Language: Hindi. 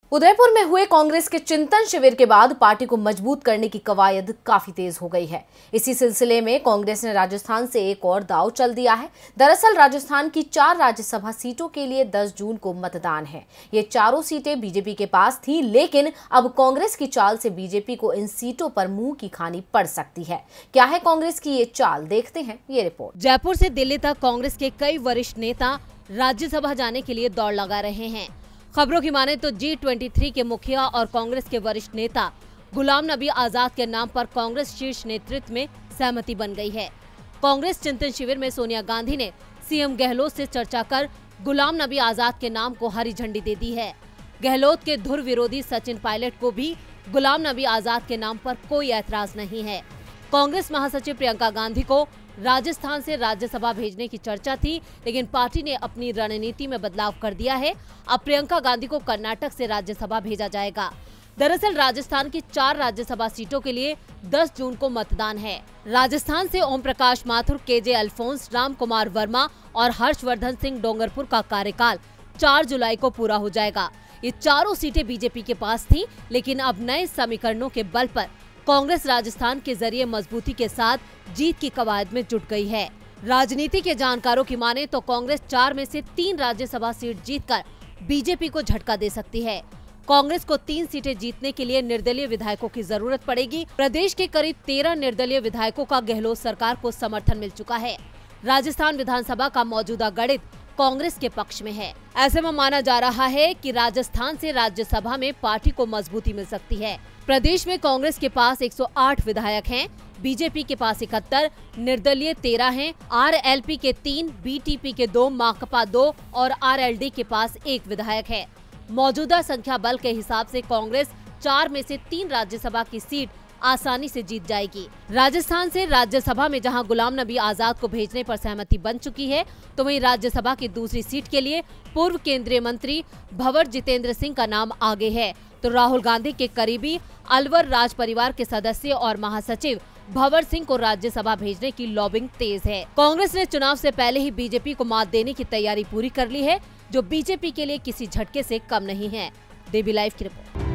उदयपुर में हुए कांग्रेस के चिंतन शिविर के बाद पार्टी को मजबूत करने की कवायद काफी तेज हो गई है। इसी सिलसिले में कांग्रेस ने राजस्थान से एक और दांव चल दिया है। दरअसल राजस्थान की 4 राज्यसभा सीटों के लिए 10 जून को मतदान है। ये चारों सीटें बीजेपी के पास थी, लेकिन अब कांग्रेस की चाल से बीजेपी को इन सीटों पर मुंह की खानी पड़ सकती है। क्या है कांग्रेस की ये चाल, देखते हैं ये रिपोर्ट। जयपुर से दिल्ली तक कांग्रेस के कई वरिष्ठ नेता राज्यसभा जाने के लिए दौड़ लगा रहे हैं। खबरों की माने तो G23 के मुखिया और कांग्रेस के वरिष्ठ नेता गुलाम नबी आजाद के नाम पर कांग्रेस शीर्ष नेतृत्व में सहमति बन गई है। कांग्रेस चिंतन शिविर में सोनिया गांधी ने सीएम गहलोत से चर्चा कर गुलाम नबी आजाद के नाम को हरी झंडी दे दी है। गहलोत के धुर विरोधी सचिन पायलट को भी गुलाम नबी आजाद के नाम पर कोई ऐतराज नहीं है। कांग्रेस महासचिव प्रियंका गांधी को राजस्थान से राज्यसभा भेजने की चर्चा थी, लेकिन पार्टी ने अपनी रणनीति में बदलाव कर दिया है। अब प्रियंका गांधी को कर्नाटक से राज्यसभा भेजा जाएगा। दरअसल राजस्थान की 4 राज्यसभा सीटों के लिए 10 जून को मतदान है। राजस्थान से ओम प्रकाश माथुर, KJ अल्फोंस, राम कुमार वर्मा और हर्षवर्धन सिंह डोंगरपुर का कार्यकाल 4 जुलाई को पूरा हो जाएगा। ये चारों सीटें बीजेपी के पास थी, लेकिन अब नए समीकरणों के बल पर कांग्रेस राजस्थान के जरिए मजबूती के साथ जीत की कवायद में जुट गई है। राजनीति के जानकारों की माने तो कांग्रेस 4 में से 3 राज्यसभा सीट जीतकर बीजेपी को झटका दे सकती है। कांग्रेस को 3 सीटें जीतने के लिए निर्दलीय विधायकों की जरूरत पड़ेगी। प्रदेश के करीब 13 निर्दलीय विधायकों का गहलोत सरकार को समर्थन मिल चुका है। राजस्थान विधानसभा का मौजूदा गणित कांग्रेस के पक्ष में है। ऐसे में माना जा रहा है कि राजस्थान से राज्यसभा में पार्टी को मजबूती मिल सकती है। प्रदेश में कांग्रेस के पास 108 विधायक हैं, बीजेपी के पास 71, निर्दलीय 13 हैं, RLP के 3, BTP के 2, माकपा 2 और RLD के पास 1 विधायक है। मौजूदा संख्या बल के हिसाब से कांग्रेस 4 में से 3 राज्यसभा की सीट आसानी से जीत जाएगी। राजस्थान से राज्यसभा में जहां गुलाम नबी आजाद को भेजने पर सहमति बन चुकी है, तो वहीं राज्यसभा की दूसरी सीट के लिए पूर्व केंद्रीय मंत्री भंवर जितेंद्र सिंह का नाम आगे है। तो राहुल गांधी के करीबी अलवर राज परिवार के सदस्य और महासचिव भंवर सिंह को राज्यसभा भेजने की लॉबिंग तेज है। कांग्रेस ने चुनाव से पहले ही बीजेपी को मात देने की तैयारी पूरी कर ली है, जो बीजेपी के लिए किसी झटके से कम नहीं है। DB लाइव की रिपोर्ट।